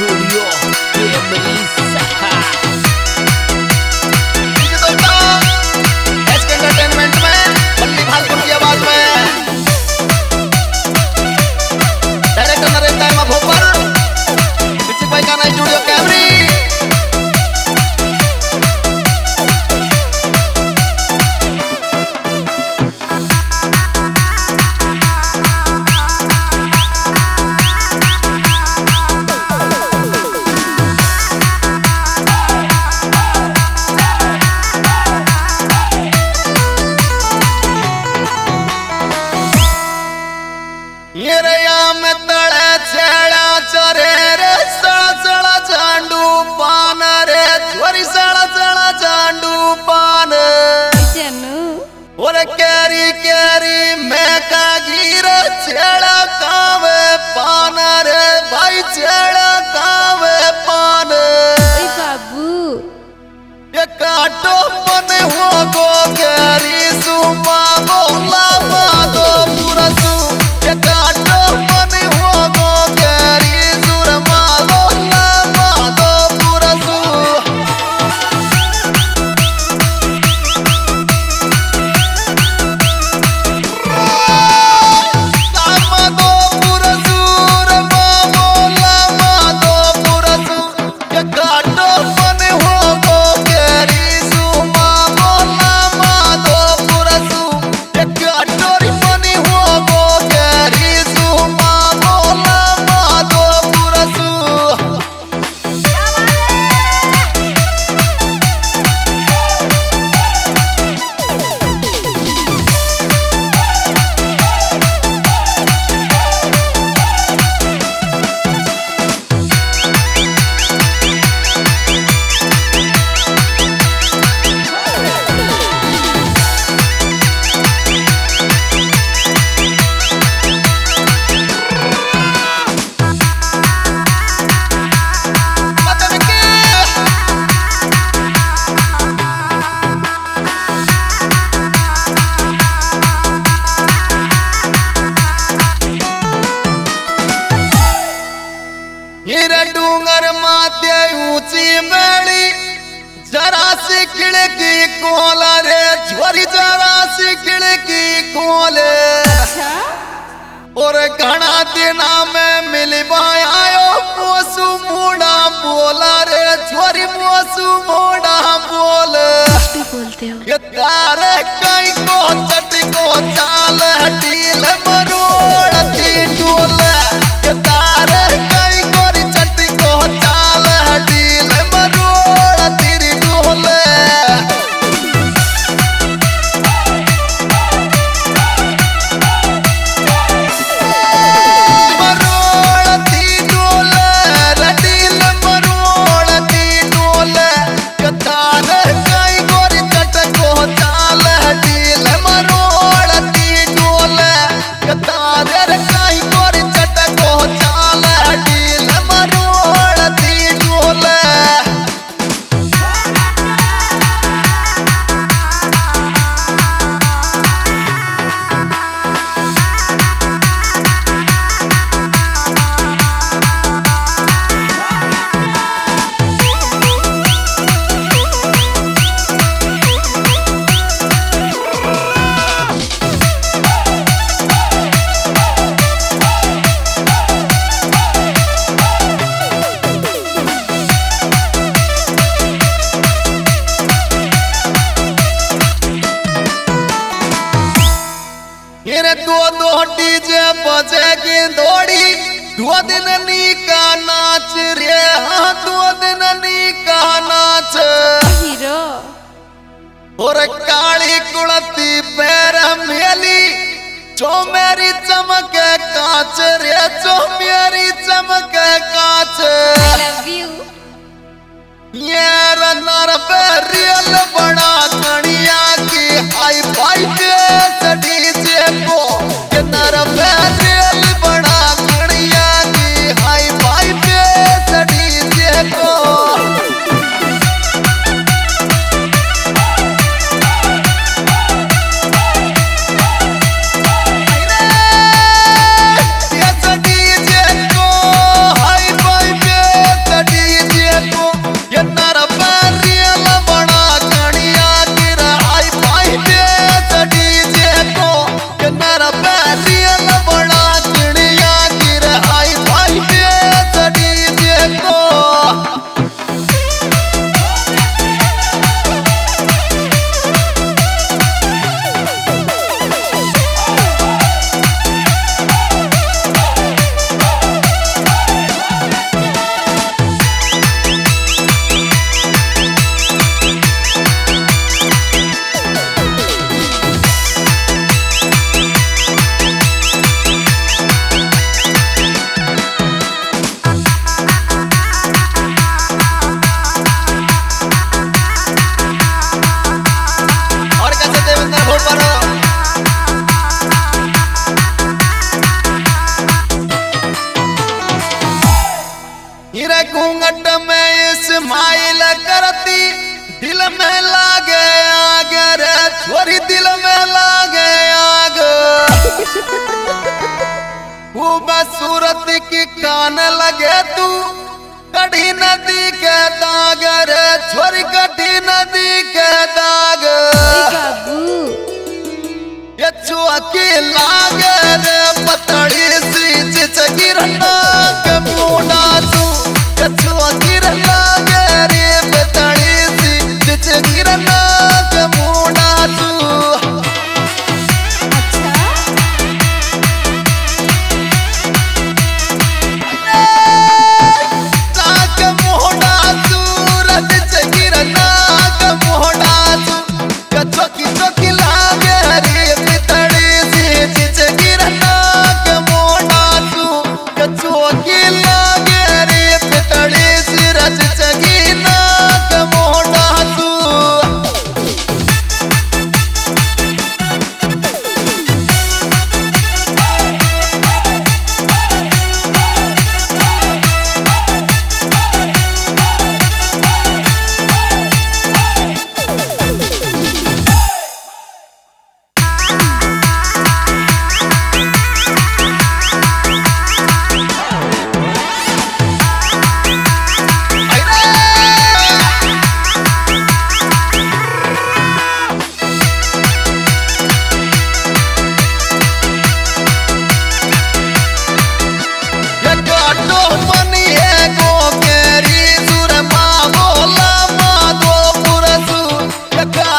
Studio entertainment में बल्ली भालपुर की आवाज में डायरेक्टर नरेश दाइमा भोपर पिक्चर भाई गाना स्टूडियो कैमरी। कैरी कैरी मैं का गिर छेड़ा कावे पान रे भाई छेड़ा कावे पान बाबू ये काटो मन हो गो कैरी सुमा बोला मादो पूरा सु ये काटो मन हो गो कैरी सुरमा बोला मादो पूरा सु डूंगर माते ऊंची मेली जरा सी खिड़की कोला रे झोरी जरा सी खिड़की कोले और घना दिना में मिल आयो मोसू मोड़ा बोला रे झोरी मोसू मोड़ा बोले बोलते हो ये तारे कई को चटी को चाल ढील मरोड़ दी डोले ये तारे कई को चटी को चाल ढील मरोड़ दी डोले मरोड़ दी डोले ढील मरोड़ दी डोले ये तारे कई को चटी को चाल ढील मरोड़ दी डोले ये तारे कई को चटी को चाल ढील मरोड़ दी डोले। दो दो डीजे बजेगी दौड़ी दो दिन नी का नाच रे हाँ 2 दिन नी का नाच हीरो और काली कुड़ती पैर मेली जो मेरी चमके कांच रे जो मेरी चमके कांच लव यू ये रनर पे रियल बड़ा कणिया की हाई फाई के डीजे को ये नर पे रियल बड़ा कणिया की हाई फाई के डीजे को ये डीजे घूंघट में इस्माइल करती दिल में लागे आग रे छोरी दिल में लागे आग खूबसूरत की कान लगे तू कढ़ी नदी के दाग रे छोरी कढ़ी नदी के दाग ओए बाबू ये चुआ की लागे रे पता